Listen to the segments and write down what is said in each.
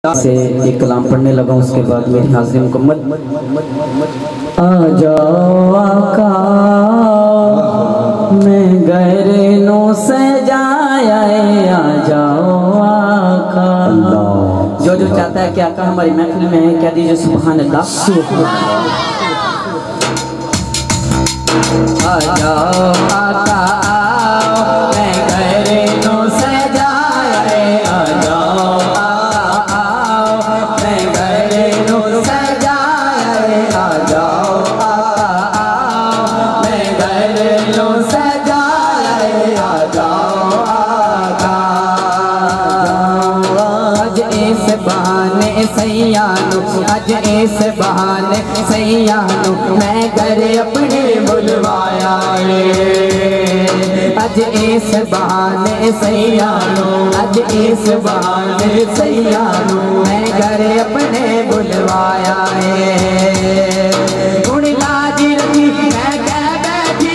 से एक कलाम पढ़ने लगा, उसके बाद मेरी हाजिरी मुकम्मल। आ जाओ आका मैं गैरनो से जाया, आ जाओ आका। जो जो चाहता है कि आका हमारी महफिल में है, क्या दीजिए सुभान अल्लाह। आ जाओ आका मैं गैरनो से जाया, आ जाओ सैयानो, अज इस बहाने सैयानो मैं घर अपने बुलवाया रे। अज इस बहाने सैयानो, अज इस बहाने सैयानो मैं घर अपने बुलवाया है। गुण लाज रखी मैं कह बैठी,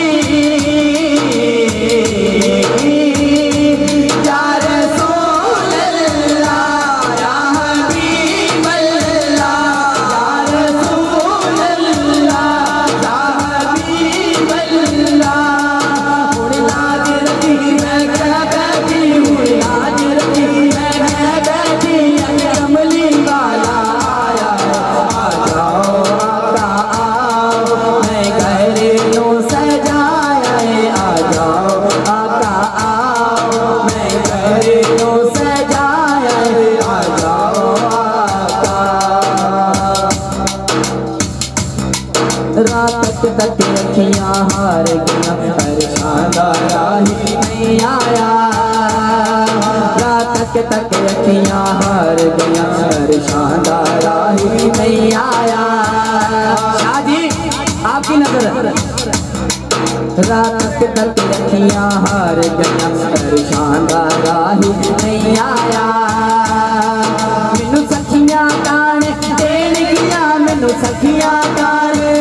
रात तक अखियाँ हार गया, परेशान राही नहीं आया। रात तक अखियाँ हार गया, परेशान राही नहीं आया। शादी आपकी नजर। रात तक अखियाँ हार गया, परेशान राही नहीं आया। मैनू सखियाँ कान देन गया, मैनू सखियाँ कान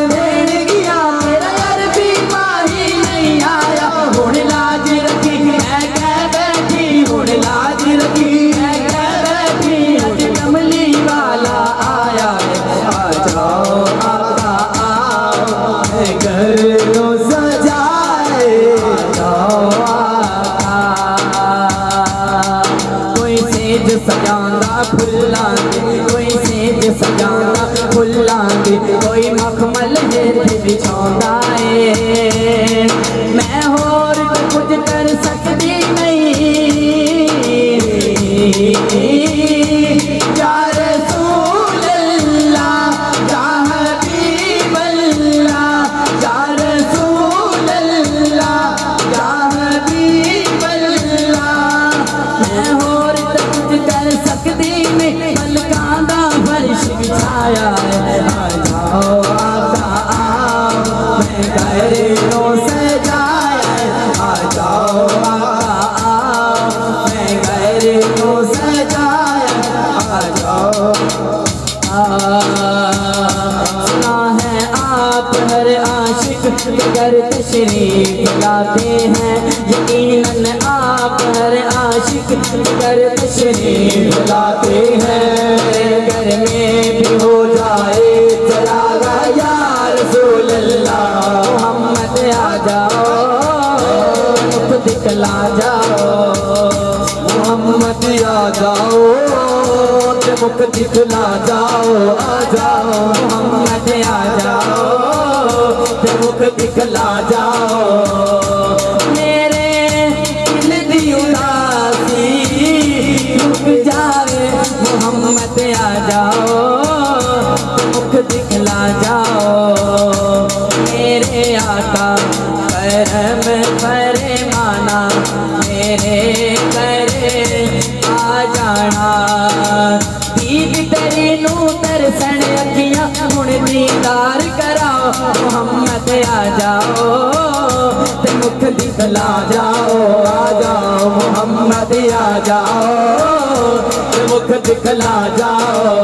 सजाना फुलांगे, कोई सेज सजाना फुलांगे, कोई मखमल हेठ बिछाना है। मैं होर कुछ कर सकती नहीं, या रसूल अल्लाह या हबीब अल्लाह, या रसूल अल्लाह या हबीब अल्लाह। मैं होर कर सकती नहीं, पलकां दा फर्श बिछाया है। आ जाओ आका आओ मैं गैरों से जाया, आ जाओ आका आओ मैं गैरों से जाया, आ जाओ। सुना है आप हर आशिक घर तशरीफ लाते हैं, यकीनन आप हर आशिक घर तशरीफ लाते हैं। घर में भी हो जाए चरागा या रसूल अल्लाह, मोहम्मद आ जाओ मुख दिखला जाओ, मोहम्मद आ जाओ मुख दिखला जाओ। आ जाओ मोहम्मद आ जाओ मुख दिखला जाओ। मेरे दिल दी उदासी रुक जाए, मोहम्मद आ जाओ मुख दिखला जाओ। मेरे आका करम फरमाना, मेरे करे आ जाना। दीद तेरी नू तरसन अखियां हुण दीदार कराओ, मोहम्मद आ जाओ ते मुख दिखला जाओ। आ जाओ मोहम्मद आ जाओ ते मुख दिखला जाओ।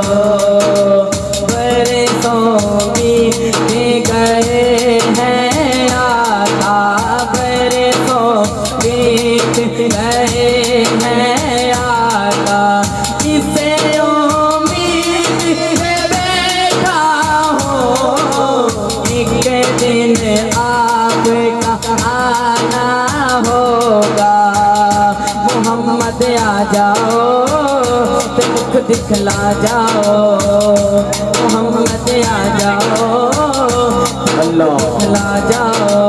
बरसों बीत गए हैं आका, बरसों बीत गए हैं आका, किसे जाओ ते मुख दिखला जाओ, मोहम्मद आ जाओ अल्लाह दिखला जाओ।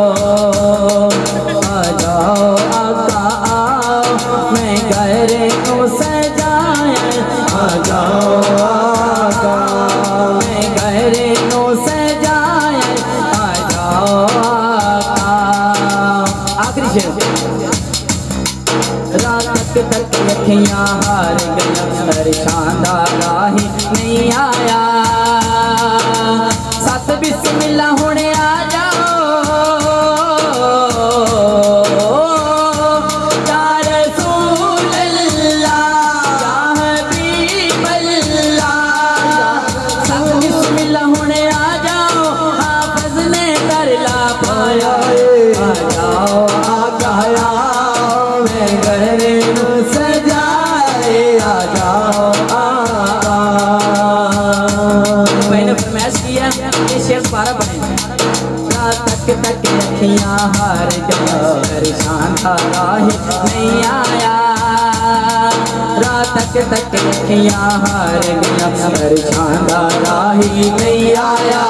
आ जाओ आका आओ मैं गहरे को सजाया, आ जाओ आका मैं गहरे को सजाया, आ जाओ आका। आखिरी शेर। रात तक अखियां हार गया परेशान राही नहीं आया, सत बिस्मिल्लाह होने आ जाओ या रसूल अल्लाह या हबीब अल्लाह, सत बिस्मिल्लाह होने आ जाओ हाफिज ने कर ला पाया। आ जाओ आका मैं गहरे सजाए, आ जाओ मैंने फरमाइश किया ये शेर दोबारा बने। रात तक अखियां हार गया परेशान था राही नहीं आया, रात तक अखियां हार गया परेशान था राही नहीं आया,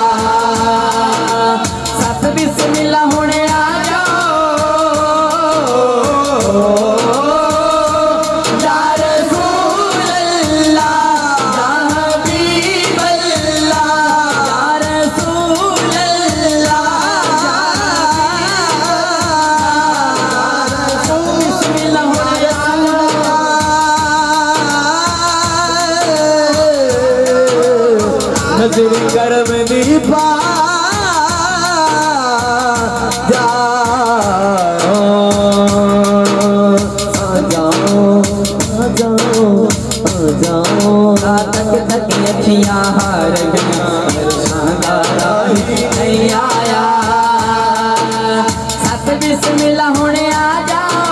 सत बिस्मिल्लाह होने आ नजर करम दीपा जाओ, आ जाओ आ जाओ आ जाओ। रात तक अखियां हार गया राही नहीं आया, सत बिस्मिल्लाह होने आ जाओ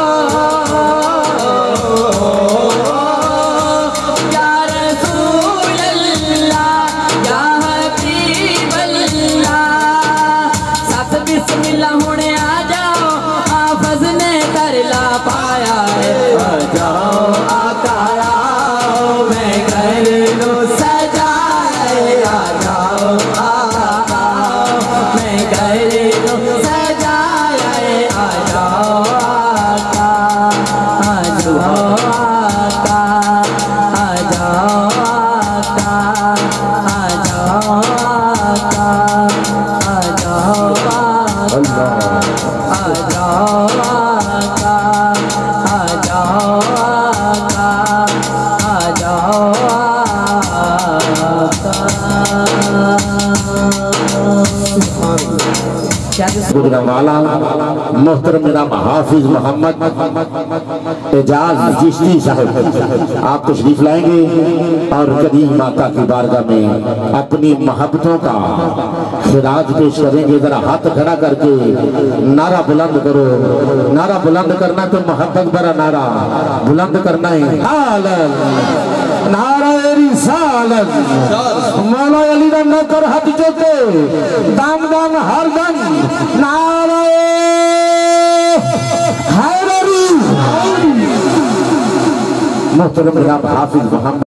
या रसूल अल्लाह या हबीब अल्लाह, सत बिस्मिल्लाह होने आ जाओ हाफिज ने कर ला पाया है। आ जाओ आका आओ मैं गहरे नो सजाए, आ जाओ आका आओ मैं गहरे नो सजाए, आ जाओ आका आ जाओ आका आ जाओ आका आ जाओ आका आ जाओ आका आ जाओ आका आ जाओ आका आ जाओ गुजरावाला मोहतरम जनाब हाफिज मोहम्मद एजाज चिश्ती साहब आप तशरीफ लाएंगे और करीम माता की बारगाह में अपनी मोहब्बतों का खिराज पेश करेंगे। जरा हाथ खड़ा करके नारा बुलंद करो, नारा बुलंद करना तो मोहब्बत भरा नारा बुलंद करना है। नारा रिसालत मौला अली दा नौकर हाथ जोते दाम दाम हर दम नारा हैदरी। मोहतरम जनाब हाफिज मोहम्मद